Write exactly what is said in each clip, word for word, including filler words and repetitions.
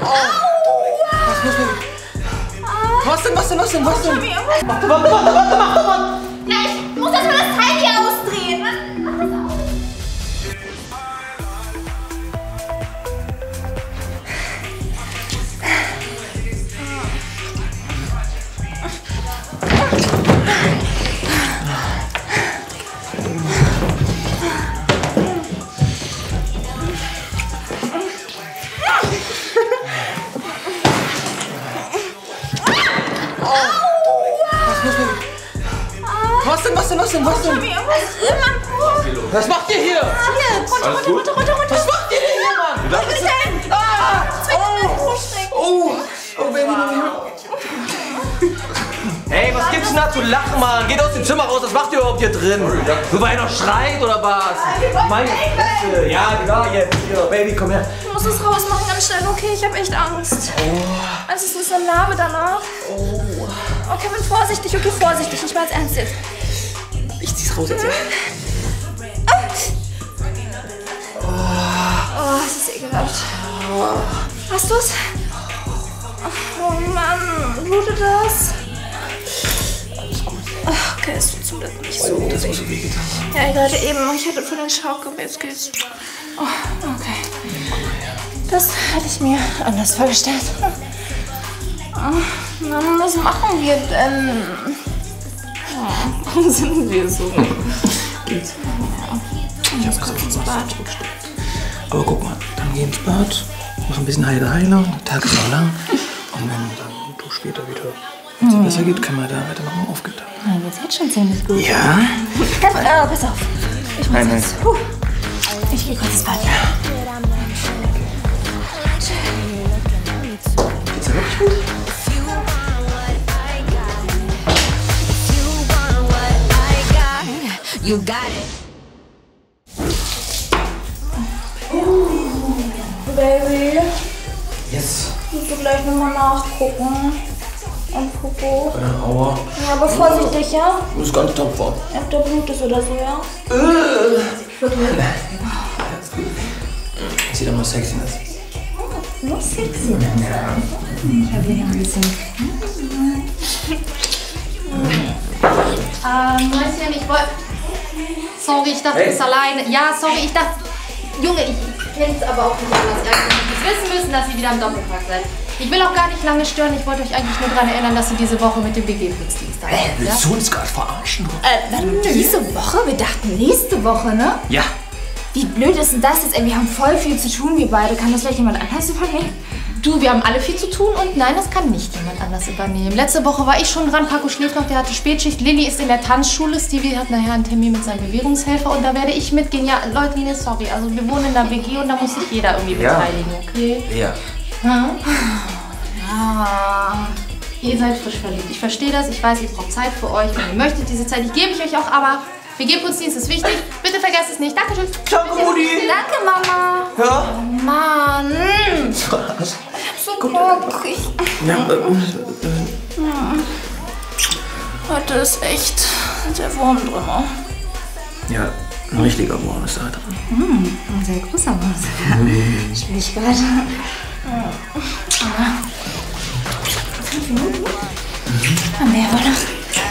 Was muss denn? Was denn, was denn, was denn, was denn? Warte, warte, warte, warte, warte, warte! Na, ich muss erst mal das Teil hier ausdrehen. Mach das aus. Was denn, was denn, was denn, was denn? Was macht ihr hier? Runter, runter, runter, runter, runter. Was macht ihr denn hier, Mann? Was ist denn? Ah! Oh, Oh! Oh, Baby. Hey, was gibt's denn da zu lachen, Mann? Geht aus dem Zimmer raus, was macht ihr überhaupt hier drin? So, weil ihr noch schreit oder was? Meine Fresse. Ja, genau, jetzt. Genau. Baby, komm her. Ich muss es rausmachen, ganz schnell. Okay, ich hab echt Angst. Oh. Also, es ist eine Narbe danach. Oh. Okay, bin vorsichtig. Okay, vorsichtig. Ich mein's ernst jetzt. Ich zieh's raus jetzt, ja. Oh, es ist ekelhaft. Hast du's? Oh Mann, blutet das? Alles gut. Okay, es tut zum Glück nicht so. Das muss so wehgetan haben. Ja, gerade eben. Ich hatte voll den Schock, aber jetzt geht's. Oh, okay. Das hatte ich mir anders vorgestellt. Oh, Mann, was machen wir denn? Oh, warum sind wir so? Geht's? Ja. Ich hab gesagt, ins Bad. Aber guck mal, dann geh ins Bad, mach ein bisschen Heile Heile, der Tag ist noch lang. Und wenn dann du später wieder, wenn es dir besser geht, können wir da weitermachen aufgeteilt. Nein, jetzt jetzt schon ziemlich gut. Ja? Äh, pass auf. Ich muss Nein, nein. jetzt. Puh. Ich geh kurz ins Bad. Geht's dir wirklich gut? You got it. Baby, Yes. musst du gleich nochmal nachgucken. Und Popo. Äh, aua. Ja, aber vorsichtig, ja? Das ist ganz tapfer. Ob da Blut ist oder so, ja? Äh. Sieht doch mal sexy aus. Oh, nur sexy. Ja. Ich hab hier ein bisschen. Ähm, Mäuschen, ich wollte... Sorry, ich dachte, du bist alleine. Ja, sorry, ich dachte... Junge, ich kenne es aber auch nicht anders. Ja, ich hätte wissen müssen, dass ihr wieder am Doppelpack seid. Ich will auch gar nicht lange stören. Ich wollte euch eigentlich nur daran erinnern, dass ihr diese Woche mit dem B G-Putzdienst da Ey, seid. willst Ja? du uns gerade verarschen? Äh, warte, diese Woche? Wir dachten nächste Woche, ne? Ja. Wie blöd ist denn das jetzt? Ey, wir haben voll viel zu tun, wir beide. Kann das vielleicht jemand anders übernehmen? Du, wir haben alle viel zu tun und nein, das kann nicht jemand anders übernehmen. Letzte Woche war ich schon dran, Paco schläft noch, der hatte Spätschicht. Lilly ist in der Tanzschule, Stevie hat nachher einen Termin mit seinem Bewegungshelfer und da werde ich mitgehen. Ja, Leute, nee, sorry, also wir wohnen in der W G und da muss sich jeder irgendwie Ja. beteiligen, okay? Ja. Hm? Ah, ihr seid frisch verliebt. Ich verstehe das, ich weiß, ihr braucht Zeit für euch und ihr möchtet diese Zeit. Die gebe ich euch auch, aber W G-Putzdienst ist wichtig. Bitte vergesst es nicht. Dankeschön. Ciao, Rudi. Danke, Mama. Ja? Oh, Mann. Was? So Bock. Ich... Ja, äh, äh, Heute ist echt der Wurm drin. ja, ein richtiger Wurm ist da drin. Mm, ein sehr großer Wurm. Mhm. Spiel ich gerade. Fünf Minuten? Mhm. Mehr war noch.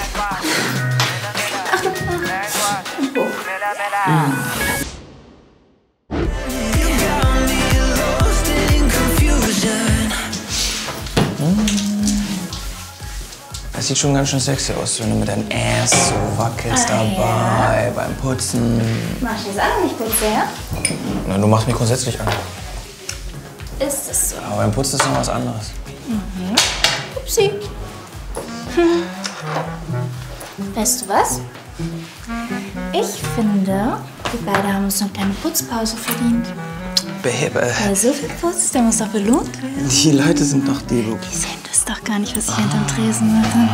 Das sieht schon ganz schön sexy aus, wenn du mit deinem Ass so wackelst Ah, dabei, beim Putzen. Mach ich das auch nicht kurz, ja? Na, du machst mich grundsätzlich an. Ist es so? Aber beim Putzen ist noch was anderes. Mhm. Upsi. Hm. Weißt du was? Ich finde, wir beide haben uns eine kleine Putzpause verdient. Babe, Wer so viel putzt, der muss doch belohnt werden. die Leute sind doch die, du. Die sehen das doch gar nicht, was ich hinterm Tresen mache.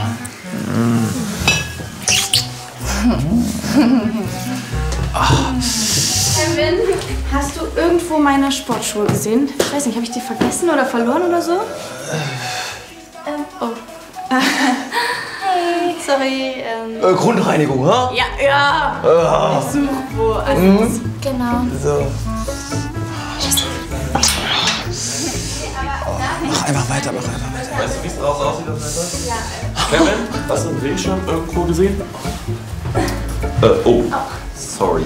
Kevin, hast du irgendwo meine Sportschuhe gesehen? Ich weiß nicht, habe ich die vergessen oder verloren oder so? Ähm, oh. Hey. Sorry, ähm... Äh, Grundreinigung, ha? Ja, ja. Ja. Ich suche wo alles. Genau. So. Aber einfach weiter, mach einfach weiter. Weißt du, wie es draußen aussieht auf der Ja. Kevin, hast du einen Regenschirm irgendwo gesehen? Äh, oh. Sorry.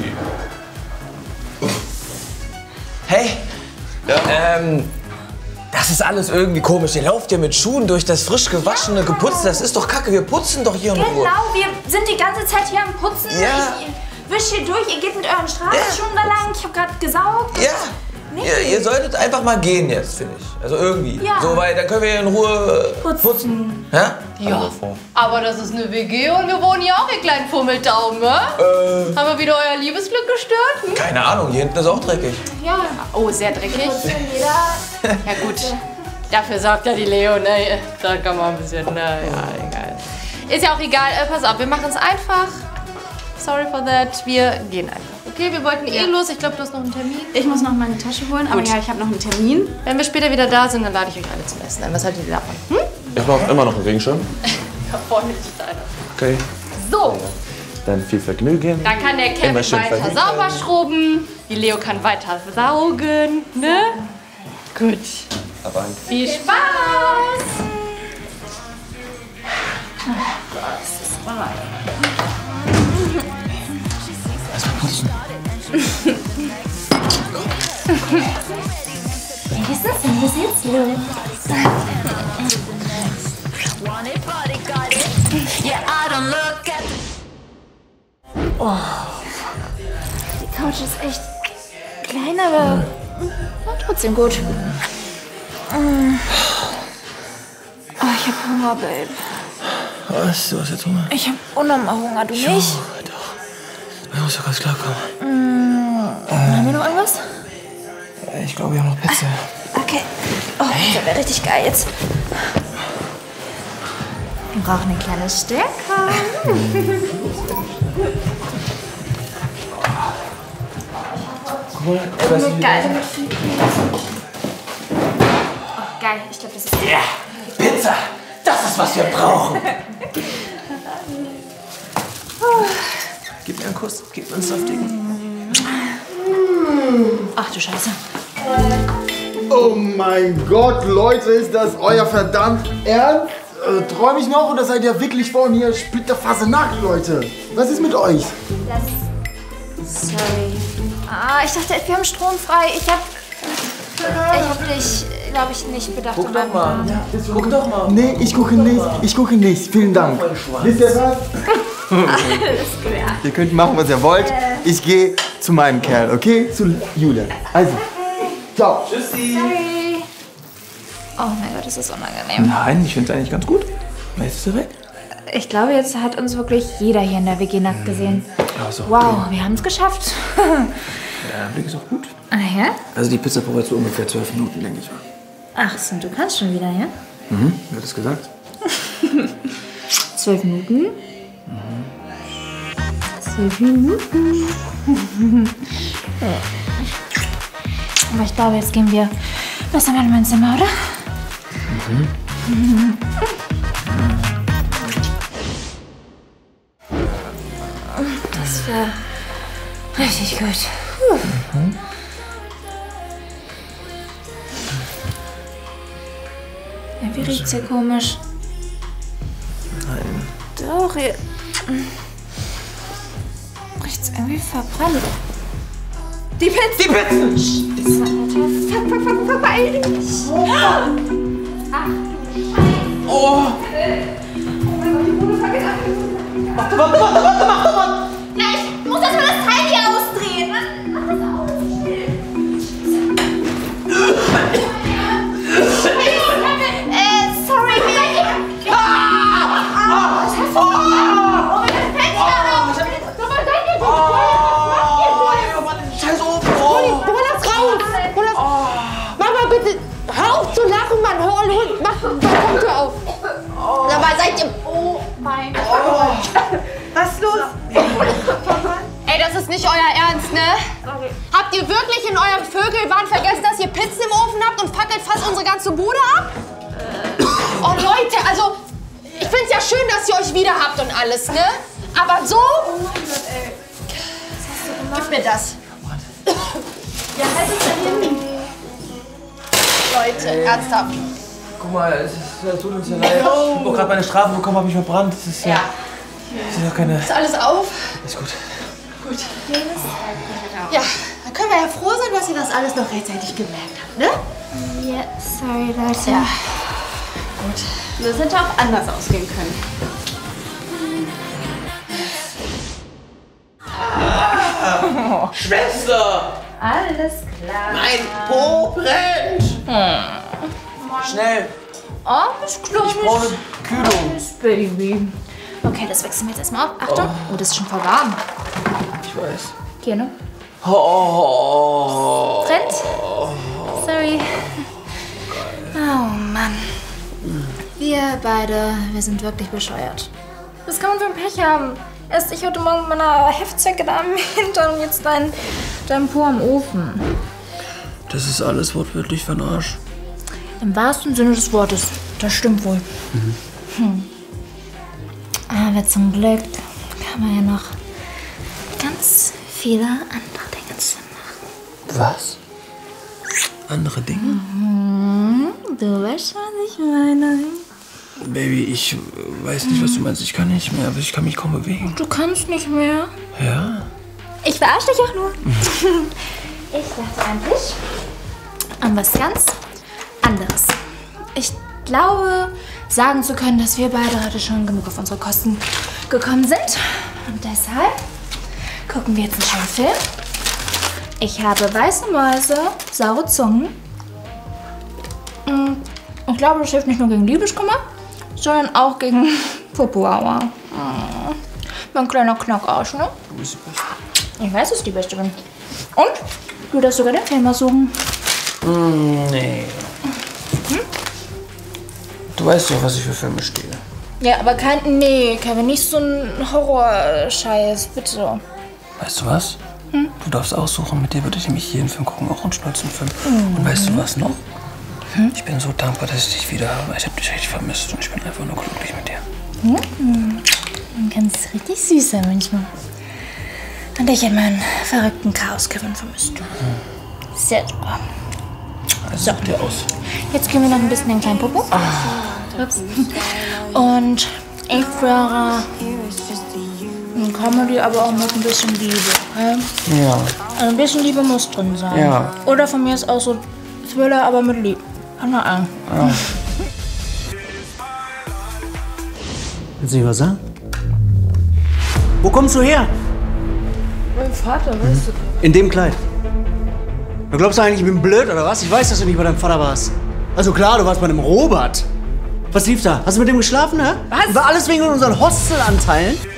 Hey! Ja? Ähm, das ist alles irgendwie komisch. Ihr lauft ja mit Schuhen durch das frisch gewaschene, geputzte. Das ist doch kacke. Wir putzen doch hier in Ruhe. Genau, wir sind die ganze Zeit hier am Putzen. Ja. Ich, ich wisch hier durch, ihr geht mit euren Straßenschuhen da lang. Ich hab grad gesaugt. Ja. Ihr, ihr solltet einfach mal gehen jetzt, finde ich. Also irgendwie. Ja. So, weil dann können wir hier in Ruhe putzen. putzen. Ja? Ja, aber das ist eine W G und wir wohnen hier auch, ihr kleinen Fummeltauben, ne? Äh, Haben wir wieder euer Liebesglück gestört? Hm? keine Ahnung, hier hinten ist auch dreckig. Ja. Oh, sehr dreckig. Ja gut, dafür sorgt ja die Leo, ne? Da kann man ein bisschen, na ja, egal. Ist ja auch egal, äh, pass auf, wir machen es einfach. Sorry for that, wir gehen einfach. Okay, wir wollten eh los, ich glaube, du hast noch einen Termin. Ich muss noch meine Tasche holen, aber Gut. ja, ich habe noch einen Termin. Wenn wir später wieder da sind, dann lade ich euch alle zum Essen ein. Was haltet ihr davon? Hm? Ich brauche immer noch einen Regenschirm. Ja, vorne ist einer. Okay. So, Dann viel Vergnügen. dann kann der Kevin Immer schön weiter verhüten. sauber schrubben. Die Leo kann weiter saugen, ne? Gut. Aber ein Viel Spaß! Was ist das denn? Was ist jetzt los? Oh. Die Couch ist echt klein, aber ja, trotzdem gut. Mm. Oh, ich hab Hunger, Babe. Was? Du hast jetzt Hunger? Ich hab unnormal Hunger, du nicht? Doch. Ich muss ja ganz klar kommen. Mm. Haben wir noch irgendwas? Ich glaube, wir haben noch Pizza. Okay. Oh, das wäre richtig geil jetzt. Wir brauchen ein kleines Stecker. Guck mal, ich weiß nicht, wie Geil. Oh, geil. Ich glaube, das ist... Ja, Pizza! Das ist, was wir brauchen. Gib mir einen Kuss, gib mir einen saftigen. Ach du Scheiße. Oh mein Gott, Leute, ist das euer verdammt Ernst? Äh, träum ich noch oder seid ihr wirklich vor mir splitterfasernacht, Leute? Was ist mit euch? Das... Sorry. Ah, ich dachte, wir haben Strom frei. Ich hab... Ich hab dich, glaube ich, nicht bedacht. Guck doch mal. Guck doch mal. Nee, ich gucke nicht. Ich gucke nicht. Vielen Dank. Wisst ihr was? Ihr könnt machen, was ihr wollt. Ich gehe zu meinem Kerl, okay? Zu Julia. Also, ciao. Tschüssi. Sorry. Oh mein Gott, das ist unangenehm. Nein, ich finde es eigentlich ganz gut. Jetzt ist er weg. Ich glaube, jetzt hat uns wirklich jeder hier in der W G nackt gesehen. Ja, ist auch Wow, wir haben es geschafft. Der Blick ist auch gut. Ah ja? Also die Pizza braucht jetzt so ungefähr zwölf Minuten, denke ich mal. Ach so, du kannst schon wieder, ja? Mhm, wer hat das gesagt? Zwölf Minuten. Zwölf Minuten. Aber ich glaube, jetzt gehen wir besser mal in mein Zimmer, oder? Mhm. Das war richtig gut. Puh. Mhm. Irgendwie riecht's hier komisch. Nein. Doch, hier riecht's irgendwie verbrannt. Die Pizza! Die Pizza! Fuck, fuck, fuck, fuck, beeil dich! Ach, Oh! Warte, warte, warte, warte, warte, warte! na, ich muss erst mal das Teil hier ausdrehen. Mach das aus. Äh, sorry, wie... Ah! Was hast du gemacht? Oh, das Fenster auf! Sag mal, seid ihr so voll? Scheiß auf! Hol das raus! Hol das... Mama, bitte! Hör auf zu lachen, Mann! Hör hol, mach den Computer auf! Sag mal, seid ihr... Oh mein Gott. Was ist los? Ey, das ist nicht euer Ernst, ne? Sorry. Habt ihr wirklich in eurem Vögelwahn vergessen, dass ihr Pizzen im Ofen habt und fackelt fast unsere ganze Bude ab? Oh Leute, also ich find's ja schön, dass ihr euch wieder habt und alles, ne? Aber so? Oh mein Gott, ey. Was hast du gemacht? Gib mir das. Ja, halt es da hin. Leute, ernsthaft. guck mal, es ist, es tut uns ja leid. Ich hab auch gerade meine Strafe bekommen, hab mich verbrannt. Das ist ja. Das ist ja keine. Ist alles auf? Ist gut. Gut. Ja, dann können wir ja froh sein, dass ihr das alles noch rechtzeitig gemerkt habt, ne? Ja, sorry, Leute. Ja. Gut. Das hätte auch anders ausgehen können. Ah, Schwester! Alles klar. Mein Po brennt! Hm. Schnell! Alles klar. Ich brauche eine Kühlung. Baby. Okay, das wechseln wir jetzt erstmal ab. Achtung. Oh, das ist schon voll warm. Ich weiß. Hier, ne? Oh. Brennt? Sorry. Oh Mann. Wir beide, wir sind wirklich bescheuert. Was kann man für ein Pech haben? Erst ich heute Morgen mit meiner Heftzecke da am Hintern und jetzt dein, dein Po am Ofen. Das ist alles wortwörtlich für den Arsch. Im wahrsten Sinne des Wortes. Das stimmt wohl. Mhm. Hm. Aber zum Glück kann man ja noch ganz viele andere Dinge zu machen. Was? Andere Dinge? Mhm. Du weißt, was ich meine. Baby, ich weiß nicht, was du meinst. Ich kann nicht mehr, aber ich kann mich kaum bewegen. Du kannst nicht mehr. Ja? Ich verarsche dich auch nur. Ich dachte eigentlich an was ganz anderes. Ich glaube, sagen zu können, dass wir beide heute schon genug auf unsere Kosten gekommen sind. Und deshalb gucken wir jetzt einen schönen Film. Ich habe weiße Mäuse, saure Zungen. Und ich glaube, das hilft nicht nur gegen Liebeskummer, sondern auch gegen Popoaua. Oh, mein kleiner Knockarsch, ne? Du bist die Beste. Ich weiß, dass ich die Beste bin. Und? Du darfst sogar den Film aussuchen. Mm, nee. Hm? Du weißt doch, was ich für Filme stehe. Ja, aber kein... Nee, Kevin, nicht so ein Horrorscheiß, bitte. Weißt du was? Hm? Du darfst aussuchen, mit dir würde ich nämlich jeden Film gucken, auch einen Schnulzenfilm. Mhm. Und weißt du was noch? Hm? Ich bin so dankbar, dass ich dich wieder habe. Ich habe dich richtig vermisst und ich bin einfach nur glücklich mit dir. Mhm. Man kann es richtig süß sein manchmal. Und ich hätte meinen verrückten Chaos-Kevin vermisst. Mhm. Sehr super. Also such dir aus. Jetzt gehen wir noch ein bisschen in den kleinen Popo. Ah. Ups. Und ich wäre ein Comedy, aber auch mit ein bisschen Liebe. Okay? Ja. Also ein bisschen Liebe muss drin sein. Ja. Oder von mir ist auch so Thriller, aber mit Liebe. Keine Ahnung. Ja. Willst du nicht was sagen? Wo kommst du her? Mein Vater, weißt du? In dem Kleid. Du glaubst du eigentlich, ich bin blöd oder was? Ich weiß, dass du nicht bei deinem Vater warst. Also klar, du warst bei dem Robert. Was lief da? Hast du mit dem geschlafen, hä? Was? War alles wegen unseren Hostelanteilen?